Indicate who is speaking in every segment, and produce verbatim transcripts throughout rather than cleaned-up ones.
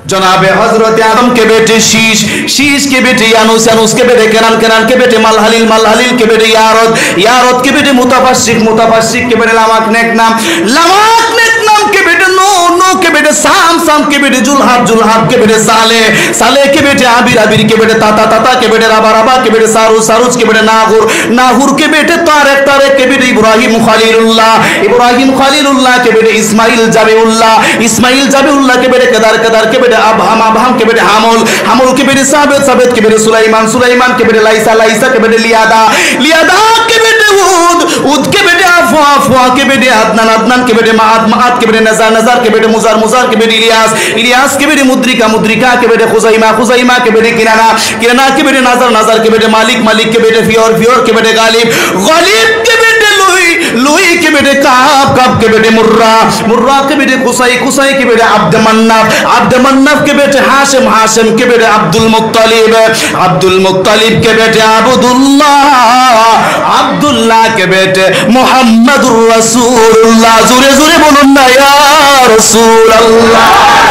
Speaker 1: जनाबे हजरत आदम के बेटे शीश, शीश के बेटे यानूस, यानूस के बेटे केनान, केनान के बेटे मलहलील, मलहलील के बेटे यारद, यारद के बेटे मुतफस्सिक, मुतफस्सिक के बेटे लामाक नेकनाम, लामाक नेकनाम के बेटे नो, नो के बेटे साम, साम के बेटे जुल्हाब, जुल्हाब के बेटे साले, साले के बेटे आबिर, आबिर के बेटे ताता, ताता के बेटे राबा, राबा के बेटे सारूज, सारूज के बेटे नाहुर, नाहुर के बेटे तारेक, तारेक के बेटे इब्राहिम खलीलुल्लाह, इब्राहिम खलीलुल्लाह के बेटे इस्माइल जाबिउल्लाह, इस्माइल जाबिउल्लाह के बेटे कदार, कदार के बेटे अबहम, अबहम के बेटे हामुल, हामुल के बेटे साबित, साबित के बेटे सुलाइमान, सुलाइमान के बेटे लाइसा, लाइसा के बेटे लियादा, लियादा के बेटे उद, उद के बेटे अफवा, अफवा के बेटे अदनान, अदनान के बेटे माद, माद के बेटे नज़ार, नज़ार के बेटे मुज़ार, मुज़ार के बेटे इलियास, इलियास के बेटे मुद्रिका, मुद्रिका के बेटे खुज़ैमा, खुज़ैमा के बेटे किनाना, किनाना के बेटे नाज़र, नाज़र के बेटे मालिक, मालिक के बेटे फियोर, फियोर के बेटे गालिब, गालिब के बेटे लुई, लुई के बेटे काब, काब के बेटे मुर्रा, मुर्रा के बेटे कुसाई, कुसाई के बेटे अब्द मन्नाफ, अब्द मन्नाफ के बेटे हाशिम, हाशिम के बेटे अब्दुल मुत्तलिब, अब्दुल मुत्तलिब के बेटे अब्दुल्लाह, अब्दुल्लाह के बेटे मुहम्मदुर रसूलुल्लाह। जोरे जोरे बोलुन ना या रसूलल्लाह।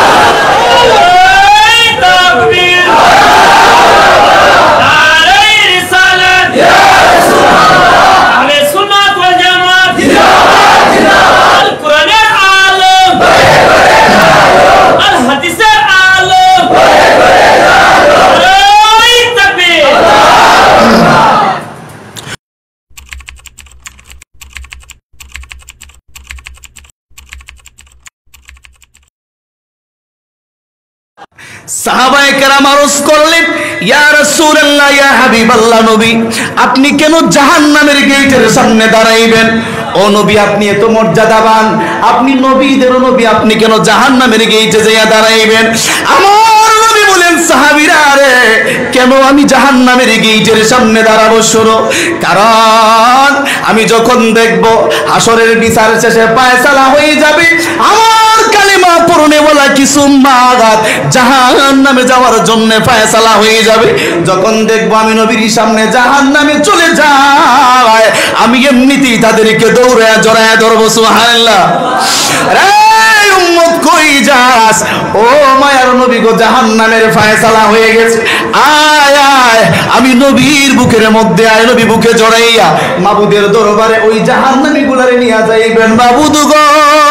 Speaker 1: সাহাবায়ে কেরাম আরজ করলেন, ইয়া রাসূলুল্লাহ, ইয়া হাবিবাল্লাহ, নবী আপনি কেন জাহান্নামের গেটের সামনে দাঁড়াইবেন? ও নবী, আপনি এত মর্যাদাবান, আপনি নবীদের নবী, আপনি কেন জাহান্নামের গেটে যাইয়া দাঁড়াইবেন? আমার নবী বলেন, সাহাবীরা রে, কেন আমি জাহান্নামের গেটের সামনে দাঁড়াবো? শোনো, কারণ আমি যখন দেখব হাসরের বিচার শেষে ফয়সালা হয়ে যাবে, আমার কালিমা পড়নে বলা কিছু মাগাত জাহান্নামে যাওয়ার জন্য ফয়সালা হয়ে যাবে। যখন দেখবো আমি নবীর সামনে জাহান্নামে চলে যায়, আমি এমনিতেই তাদেরকে দৌড়ে জড়ায় ধরবো। সুবহানাল্লাহ। রে উম্মত কই যাস? ও মায়ার নবী গো, জাহান্নামের ফয়সালা হয়ে গেছে, আয় আয়, আমি নবীর বুকের মধ্যে আয়, নবী বুকে জড়াইয়া মাবুদের দরবারে ওই জাহান্নামী গুলারে নিয়ে যাইবেন। মাবুদ গো,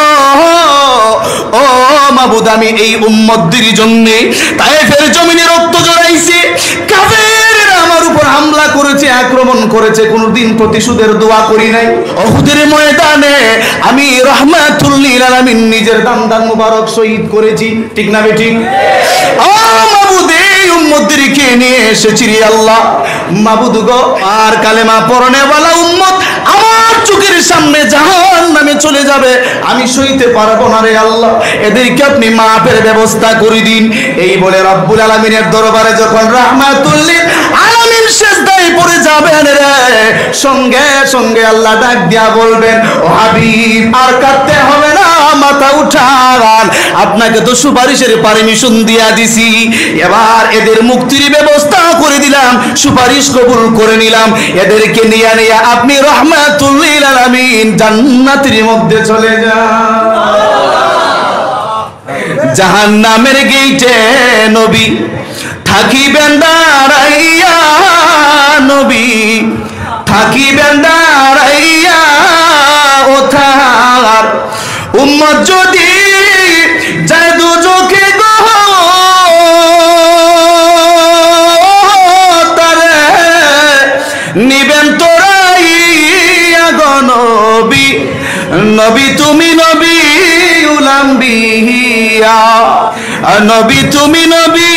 Speaker 1: ও মাবুদ, আমি এই উম্মতদের জন্য তায়েফের জমিনে রক্ত জড়াইছি, কাফেররা আমার উপর হামলা করেছে, আক্রমণ করেছে, কোনদিন প্রতিশোধের দোয়া করি নাই। উহুদের ময়দানে আমি রাহমাতুল লিল আলামিন নিজের দাম দাম মুবারক শহীদ করেছি, ঠিক না বেঠিক? ও মাবুদ, এই উম্মতদেরকে নিয়ে এসেছি রে আল্লাহ। মাবুদ গো, আর কালেমা পড়নে ওয়ালা উম্মত আমার চোখের সামনে জাহান্নামে চলে যাবে, আমি সইতে পারবো না রে আল্লাহ, এদেরকে আপনি মাফের ব্যবস্থা করে দিন। এই বলে রব্বুল আলামিনের দরবারে যখন রাহমাতুল লিল আলামিন সিজদায় পড়ে যাবেন রে, সঙ্গে সঙ্গে আল্লাহ ডাক দিয়া বলবেন, ও হাবিব, আর কাঁদতে হবে না, মাথা উঠান, আপনাকে তো সুপারিশের পারমিশন দিয়া দিছি, এবার এদের মুক্তির ব্যবস্থা করে দিলাম, সুপারিশ কবুল করে নিলাম, এদেরকে নিয়ে নিয়ে আপনি রাহমাতুল লিল আলামিন জান্নাতের মধ্যে চলে যান। জাহান্নামের গেটে নবী থাকিবেন দাঁড়াইয়া, নবী থাকিবেন দাঁড়াইয়া, ও তার উম্মত যদি যায় দুজকে গো, তারে নিবেন তোরাইয়া গো নবী, নবী তুমি নবী উলাম্বিয়া, নবী তুমি নবী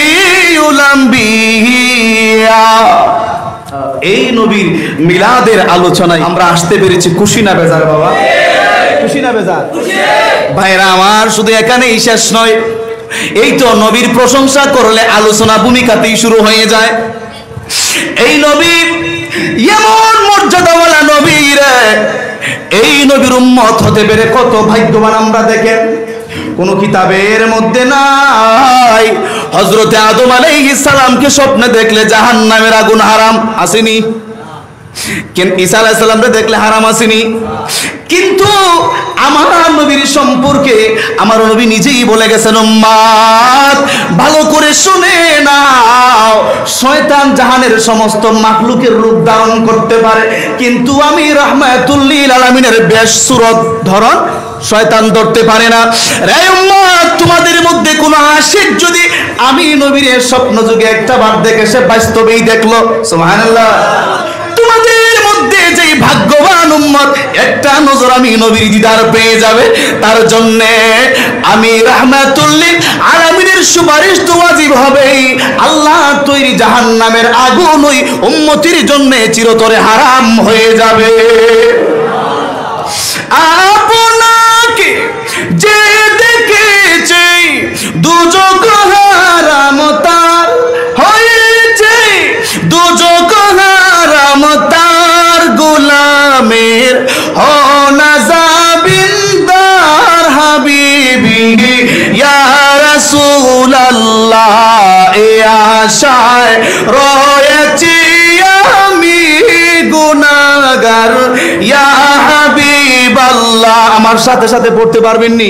Speaker 1: উলাম্বিয়া। এই নবীর মিলাদের আলোচনায় আমরা আসতে পেরেছি, খুশি না বেজার বাবা? খুশি না বেজার? ভাইরা আমার, শুধু এখানেই শেষ নয়, এই তো নবীর প্রশংসা করলে আলোচনা ভূমিকাতেই শুরু হয়ে যায়। এই নবী এমন মর্যাদাওয়ালা নবী রে, এই নবীর উম্মত হতে পেরে কত ভাগ্যবান আমরা দেখেন। কোন কিতাবের মধ্যে নাই হযরতে আদম আলাইহিস সালামকে স্বপ্নে দেখলে জাহান্নামের আগুন হারাম, আসেনি? কিন্তু ঈসা আলাইহিস সালামকে দেখলে হারাম আসেনি, কিন্তু আমার নবীর সম্পর্কে আমার নবী নিজেই বলে গেছেন, উম্মত ভালো করে শুনে নাও, শয়তান জাহানের সমস্ত মাখলুকের রূপ ধারণ করতে পারে, কিন্তু আমি রাহমাতুল লিল আলামিনের বেশ সুরত ধরন শয়তান ধরতে পারে না। রে উম্মত, তোমাদের মধ্যে কোনো আশিক যদি আমি নবীর স্বপ্ন যুগে একটা বার দেখে সে বাস্তবেই দেখলো, সুবহানাল্লাহ, তোমাদের মধ্যে যেই ভাগ্যবান উম্মত একটা নজর আমি নবীর দিদার পেয়ে যাবে, তার জন্য আমি রাহমাতুল লিল আলামিনের সুপারিশ তো ওয়াজিব হবেই। আল্লাহ তৈরি জাহান্নামের আগুন ওই উম্মতির জন্য চিরতরে হারাম হয়ে যাবে। আপনাকে যে দেখেছে দুজক হারাম তার হয়েছে, দুজক হারাম তার গোলামের হনা যাবিন্দার হাবিবি ইয়া রাসূলুল্লাহ, এ আশায় রয়েছি আমি গুনাহগার ইয়া হাবিবাল্লাহ। আমার সাথে সাথে পড়তে পারবেন নি?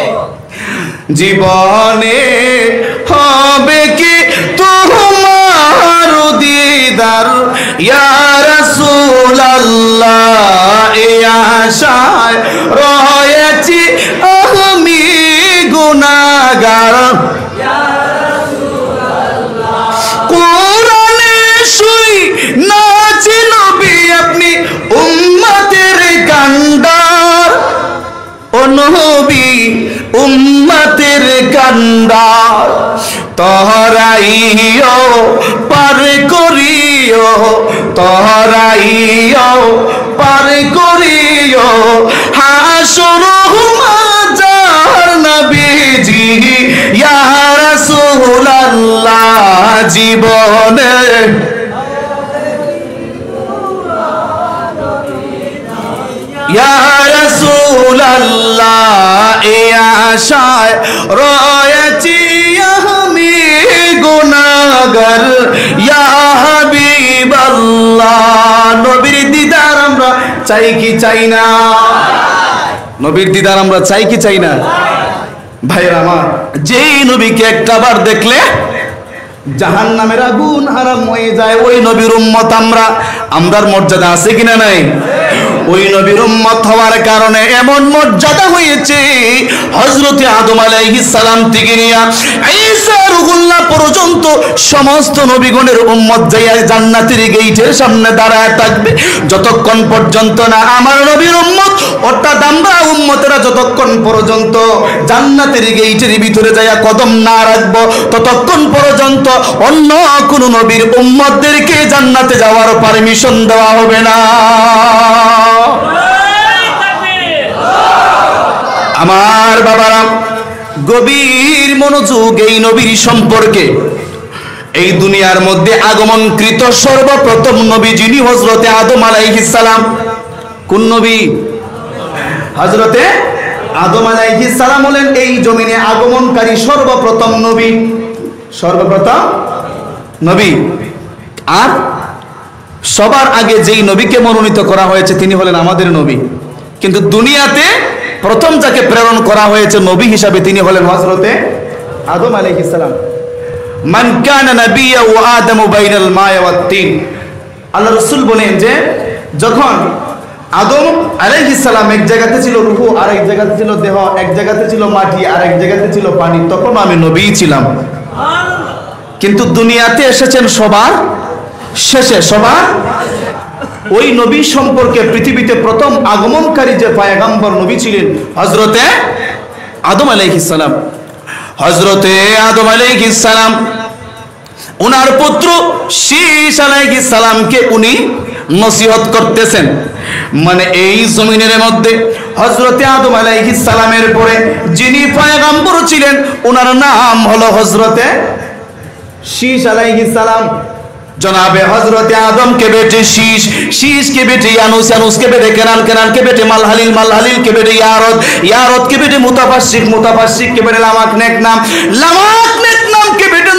Speaker 1: জীবনে হবে কি তোমার দিদার ইয়া রাসূলুল্লাহ, এ আশায় রয়েছি আমি গুনাহগার ইয়া রাসূলুল্লাহ। কোরআনে শুই নাচি নবী আপনি উম্মতের কান্ডার, ও নবী উম্মতের কান্ডার, তহরাইও পার করিও, তহরাইও পার করিও হাসর মাজার নবীজি ইয়া রাসূলুল্লাহ। জীবনে ইয়া রাসূলুল্লাহ, এ আশায় রয়েছি আমি গুনাহগার ইয়া হাবিবাল্লাহ। নবীর দিদার আমরা চাই কি চাই না? নবীর দিদার আমরা চাই কি চাই না? ভাইরা আমার, যেই নবীকে একটা বার দেখলে জাহান্নামের আগুন হারাম হয়ে যায়, ওই নবীর উম্মত আমরা। আমরার মর্যাদা আছে কিনা নাই? ওই নবীর উম্মত হওয়ার কারণে এমন মর্যাদা হয়েছে, হযরতে আদম আলাইহিস সালাম থেকে নিয়া ঈসা রুহুল্লাহ পর্যন্ত সমস্ত নবীগণের উম্মত যাইয়া জান্নাতের গেটের সামনে দাঁড়ায় থাকবে, যতক্ষণ পর্যন্ত না আমার নবীর উম্মত অর্থাৎ আমরা উম্মতেরা যতক্ষণ পর্যন্ত জান্নাতের গেটের ভিতরে যাইয়া কদম না রাখবো, ততক্ষণ পর্যন্ত অন্য কোন নবীর উম্মতদেরকে জান্নাতে যাওয়ার পারমিশন দেওয়া হবে না। আমার বাবারা, গভীর মনোযোগ এই নবীর সম্পর্কে। এই দুনিয়ার মধ্যে আগমনকৃত সর্বপ্রথম নবী যিনি হযরতে আদম আলাইহিস সালাম। কোন নবী? হযরতে আদম আলাইহিস সালাম হলেন এই জমিনে আগমনকারী সর্বপ্রথম নবী, সর্বপ্রথম নবী। আর সবার আগে যেই নবীকে মনোনীত করা হয়েছে তিনি হলেন আমাদের নবী, কিন্তু দুনিয়াতে প্রথম যাকে প্রেরণ করা হয়েছে নবী হিসাবে তিনি হলেন হযরতে আদম আলাইহিস সালাম। মান কানা নাবিয়্যা ওয়া আদামু বাইনাল মা'i ওয়াত তিন। আল্লাহ রাসূল বলেন যে যখন আদম আলাইহিস সালাম এক জায়গাতে ছিল রূহ, আর এক জায়গাতে ছিল দেহ, এক জায়গাতে ছিল মাটি, আর এক জায়গাতে ছিল পানি, তখন আমি নবী ছিলাম। কিন্তু দুনিয়াতে এসেছেন সবার শেষে, সবার ওই নবী সম্পর্কে পৃথিবীতে প্রথম আগমনকারী যে পয়গম্বর নবী ছিলেন হযরতে আদম আলাইহিস সালাম। হযরতে আদম আলাইহিস সালাম ওনার পুত্র শীস আলাইহিস সালামকে উনি নসিহত করতেছেন। মানে এই জমিনের মধ্যে হযরতে আদম আলাইহিস সালামের পরে যিনি পয়গম্বর ছিলেন ওনার নাম হলো হযরতে শীস আলাইহিস সালাম। जनाबे हजरत आदम के बेटे शीश, शीश के बेटे यानूस, यानूस के बेटे केनान, केनान के बेटे मलहलील, मलहलील के बेटे यारद, यारद के बेटे मुतफस्सिक, मुतफस्सिक के बेटे लामाक नेक नाम, लामाक नेक नाम के बेटे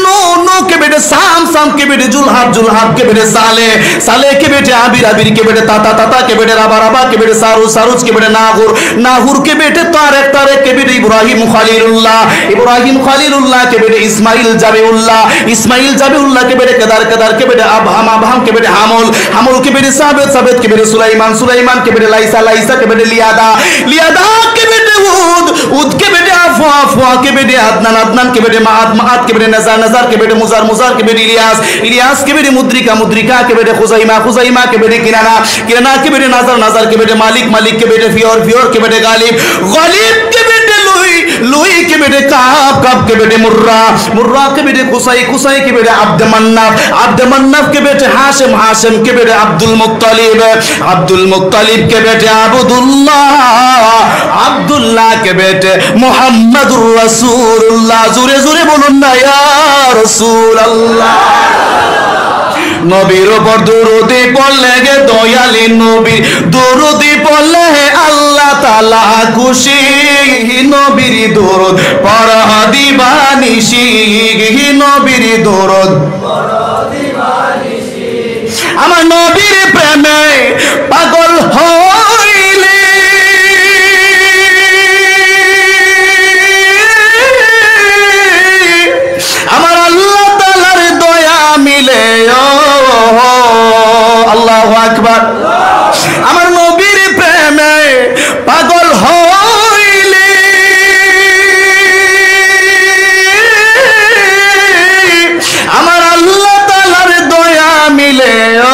Speaker 1: नो नो के बेटे साम साम के बेटे जुलहाब जुलहाब के बेटे साले साले के बेटे आबिर आबिर के बेटे ताता ताता के बेटे राबा राबा के बेटे सारूज सारूज के बेटे नाहुर नाहुर के बेटे तारेक तारेक के बेटे इब्राहिम खलीलुल्लाह इब्राहिम खलीलुल्लाह के बेटे इस्माइल जाबीउल्लाह इस्माइल जाबीउल्लाह के बेटे कदार कदार के बेटे अबहम अबहम के बेटे हामुल हामुल के बेटे साबित साबित के बेटे सुलाइमान सुलाइमान के बेटे लाइसा लाइसा के बेटे लियादा लियादा के बेटे उद उद के बेटे अफवा अफवा के बेटे अदनान अदनान के बेटे माद माद के बेटे नज़ार नज़ार के बेटे मुजार मुजार के बेटे इलियास इलियास के बेटे मुद्रिका मुद्रिका के बेटे खुज़ैमा खुज़ैमा के बेटे किनाना किनाना के बेटे नाज़र नाज़र के बेटे मालिक मालिक के बेटे फियोर फियोर के बेटे गालिब गालिब के बेटे लुई लुई के बेटे काब काब के बेटे मुर्रा मुर्रा के बेटे कुसाई कुसाई के बेटे अब्द मन्नाफ अब्द मन्नाफ के बेटे हाशिम हाशिम के बेटे अब्दुल मुत्तलिब अब्दुल मुत्तलिब के बेटे अब्दुल्लाह अब्दुल्लाह के बेटे मुहम्मदुर रसूलुल्लाह जोरे जोरे बोलुन ना या रसूलल्लाह नबीर ऊपर दुरूदी पढ़ले गे दयाली नबी दुरूदी पढ़ले আল্লাহ তাআলা খুশি নবীর দরুদ পড়হ দিবানিশি নবীর দরুদ পড়হ দিবানিশি আমার নবীর প্রেমে পাগল হইলে আমার আল্লাহ তাআলার দয়া মিলে আল্লাহু আকবার আমার নবীর প্রেমে পাগল হইলে আমার আল্লাহ তাআলার দয়া মিলে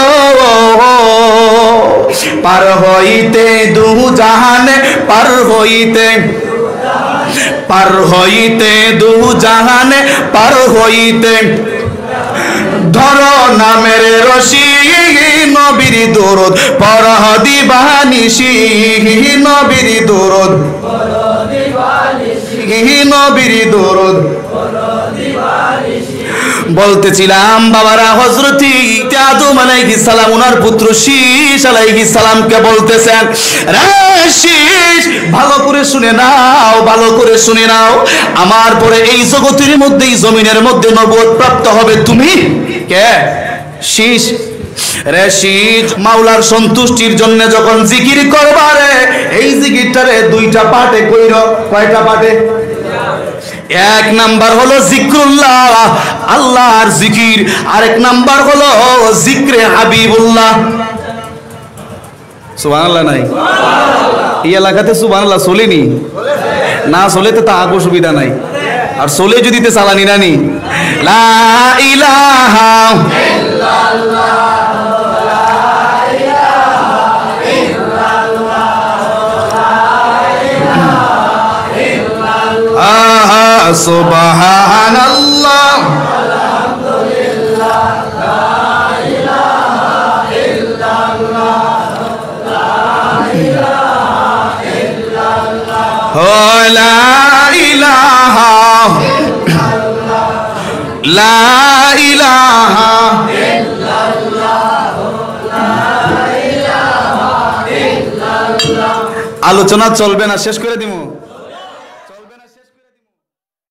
Speaker 1: পার হইতে দু জাহানে পার হইতে পার হইতে দু জাহানে পার হইতে ধরো নামের রশি নবীর দরুদ পড়হ দিবানিশি নবীর দরুদ পড়হ দিবানিশি নবীর দরুদ পড়হ দিবানিশি বলতেছিলাম বাবারা হযরতি আদম আলাইহিস সালাম ওনার পুত্র শীশ আলাইহিস সালামকে বলতেছেন রে শীশ ভালো করে শুনে নাও ভালো করে শুনে নাও আমার পরে এই জগতের মধ্যে এই জমিনের মধ্যে নবুয়ত প্রাপ্ত হবে তুমি কে শীশ রে শীশ মাওলার সন্তুষ্টির জন্য যখন জিকির করবারে এই জিকিরটারে দুইটা পার্টে কইরো কয়টা পার্টে এক নাম্বার হলো জিক্রুল্লাহ আল্লাহর জিকির আরেক নাম্বার হলো জিক্রে হাবিবুল্লাহ সুবহানাল্লাহ নাই এই এলাকাতে সুবহানাল্লাহ চলেনি না চলে তো তা আগো সুবিধা নাই আর চলে যদি তে চালানি নানি লা ইলাহা ইল্লাল্লাহ সুবহানাল্লাহ আলহামদুলিল্লাহ লা ইলাহা ইল্লাল্লাহ লা ইলাহা ইল্লাল্লাহ লা ইলাহা ইল্লাল্লাহ লা ইলাহা ইল্লাল্লাহ লা ইলাহা ইল্লাল্লাহ আলোচনা চলবে না শেষ করে দিমু।